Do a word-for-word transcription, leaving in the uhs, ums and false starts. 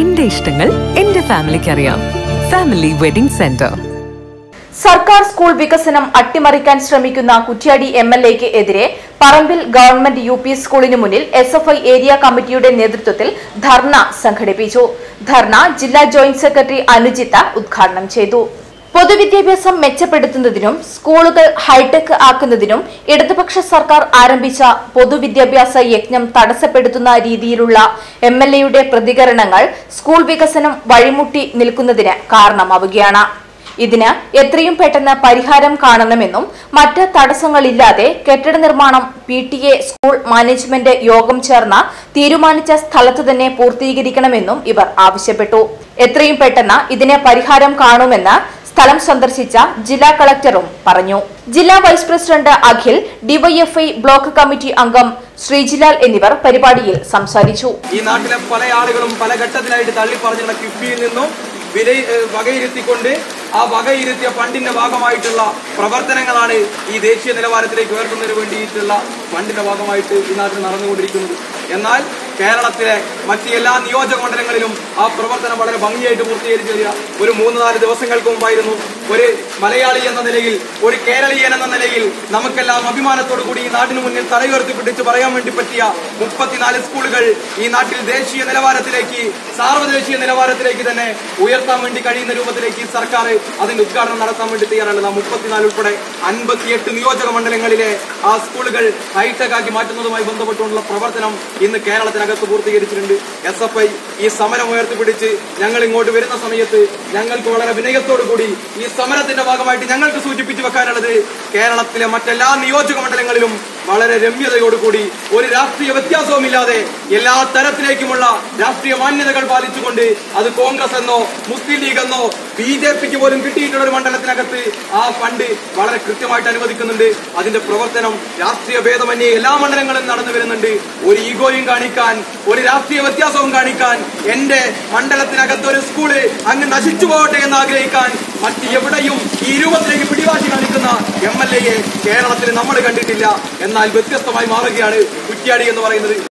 എന്റെ ഇഷ്ടങ്ങൾ എന്റെ ഫാമിലിക്ക് അറിയാം. Family wedding centre. സർക്കാർ സ്കൂൾ വികസനം അട്ടിമറിക്കാൻ ശ്രമിക്കുന്ന കുറ്റ്യാടി എം എൽ എക്ക് എതിരെ പറമ്പിൽ ഗവൺമെന്റ് യു പി സ്കൂളിന് മുന്നിൽ എസ് എഫ് ഐ ഏരിയ കമ്മിറ്റിയുടെ നേതൃത്വത്തിൽ ധർണ സംഘടിപ്പിച്ചു. ധർണ ജില്ലാ ജോയിന്റ് സെക്രട്ടറി അനുജിത്ത ഉദ്ഘാടനം ചെയ്തു. പൊതുവിദ്യാഭ്യാസം മെച്ചപ്പെടുത്തുന്നതിനും സ്കൂളുകൾ ഹൈടെക് ആക്കുന്നതിനും ഇടതുപക്ഷ സർക്കാർ ആരംഭിച്ച പൊതുവിദ്യാഭ്യാസ യജ്ഞം തടസ്സപ്പെടുത്തുന്ന രീതിയിലുള്ള എം എൽ എയുടെ പ്രതികരണങ്ങൾ സ്കൂൾ വികസനം വഴിമുട്ടി നിൽക്കുന്നതിന് കാരണമാവുകയാണ്. ഇതിന് എത്രയും പെട്ടെന്ന് പരിഹാരം കാണണമെന്നും മറ്റ് തടസ്സങ്ങളില്ലാതെ കെട്ടിട നിർമ്മാണം P T A school management യോഗം ചേർന്ന് തീരുമാനിച്ച സ്ഥലത്ത് തന്നെ പൂർത്തീകരിക്കണമെന്നും ഇവർ ആവശ്യപ്പെട്ടു. എത്രയും പെട്ടെന്ന് ഇതിന് പരിഹാരം കാണുമെന്ന് സ്ഥലം സന്ദർശിച്ച ജില്ലാ കളക്ടറും പറഞ്ഞു. ജില്ലാ vice president Akhil, DYFI block committee അംഗം ശ്രീജിലാൽ എന്നിവർ പരിപാടിയിൽ സംസാരിച്ചു. ഈ നാട്ടിലെ പല ആളുകളും പല ഘട്ടത്തിലായിട്ട് തള്ളിപ്പറഞ്ഞുള്ള കിഫ്ബിയിൽ നിന്നും വില വകയിരുത്തിക്കൊണ്ട് ആ വകയിരുത്തിയ ഫണ്ടിന്റെ ഭാഗമായിട്ടുള്ള പ്രവർത്തനങ്ങളാണ് ഈ ദേശീയ നിലവാരത്തിലേക്ക് ഉയർത്തുന്നതിന് വേണ്ടിയിട്ടുള്ള ഫണ്ടിന്റെ ഭാഗമായിട്ട് ഈ നാട്ടിൽ നടന്നുകൊണ്ടിരിക്കുന്നത്. എന്നാൽ കേരളത്തിലെ മറ്റ് എല്ലാ നിയോജക മണ്ഡലങ്ങളിലും ആ പ്രവർത്തനം വളരെ ഭംഗിയായിട്ട് പൂർത്തീകരിച്ചു. ഒരു മൂന്ന് നാല് ദിവസങ്ങൾക്ക് മുമ്പായിരുന്നു ഒരു മലയാളി എന്ന നിലയിൽ, ഒരു കേരളീയൻ എന്ന നിലയിൽ നമുക്കെല്ലാം അഭിമാനത്തോടു കൂടി ഈ നാട്ടിന് മുന്നിൽ തലയുയർത്തി പിടിച്ച് പറയാൻ വേണ്ടി പറ്റിയ മുപ്പത്തിനാല് സ്കൂളുകൾ ഈ നാട്ടിൽ ദേശീയ നിലവാരത്തിലേക്ക്, സാർവദേശീയ നിലവാരത്തിലേക്ക് തന്നെ ഉയർത്താൻ വേണ്ടി കഴിയുന്ന രൂപത്തിലേക്ക് സർക്കാർ അതിന്റെ ഉദ്ഘാടനം നടത്താൻ വേണ്ടി തയ്യാറാണ്. മുപ്പത്തിനാല് ഉൾപ്പെടെ അൻപത്തിയെട്ട് നിയോജക മണ്ഡലങ്ങളിലെ ആ സ്കൂളുകൾ ഹൈടെക് ആക്കി മാറ്റുന്നതുമായി ബന്ധപ്പെട്ടുകൊണ്ടുള്ള പ്രവർത്തനം ഇന്ന് കേരളത്തിനകത്ത് പൂർത്തീകരിച്ചിട്ടുണ്ട്. എസ് എഫ് ഐ ഈ സമരം ഉയർത്തിപ്പിടിച്ച് ഞങ്ങൾ ഇങ്ങോട്ട് വരുന്ന സമയത്ത് ഞങ്ങൾക്ക് വളരെ വിനയത്തോടു കൂടി ഈ സമരത്തിന്റെ ഭാഗമായിട്ട് ഞങ്ങൾക്ക് സൂചിപ്പിച്ചു വെക്കാനുള്ളത്, കേരളത്തിലെ മറ്റെല്ലാ നിയോജക മണ്ഡലങ്ങളിലും വളരെ രമ്യതയോടുകൂടി ഒരു രാഷ്ട്രീയ വ്യത്യാസവുമില്ലാതെ എല്ലാ തരത്തിലേക്കുമുള്ള രാഷ്ട്രീയ മാന്യതകൾ പാലിച്ചുകൊണ്ട് അത് കോൺഗ്രസ് എന്നോ മുസ്ലിം ലീഗ് എന്നോ ബി ജെ പിക്ക് പോലും കിട്ടിയിട്ടുള്ള ഒരു മണ്ഡലത്തിനകത്ത് ആ ഫണ്ട് വളരെ കൃത്യമായിട്ട് അനുവദിക്കുന്നുണ്ട്. അതിന്റെ പ്രവർത്തനം രാഷ്ട്രീയ ഭേദമന്യേ എല്ലാ മണ്ഡലങ്ങളിലും നടന്നു വരുന്നുണ്ട്. ഒരു ഈഗോയും കാണിക്കാൻ, ഒരു രാഷ്ട്രീയ വ്യത്യാസവും കാണിക്കാൻ, എന്റെ മണ്ഡലത്തിനകത്ത് ഒരു സ്കൂള് അങ്ങ് നശിച്ചു പോകട്ടെ എന്ന് ആഗ്രഹിക്കാൻ മറ്റ് എവിടെയും ഈ രൂപത്തിലേക്ക് പിടിവാശി കാണിക്കുന്ന എം എൽ എയെ കേരളത്തിൽ നമ്മൾ കണ്ടിട്ടില്ല. എന്നാൽ വ്യത്യസ്തമായി മാറുകയാണ് കുറ്റ്യാടി എന്ന് പറയുന്നത്.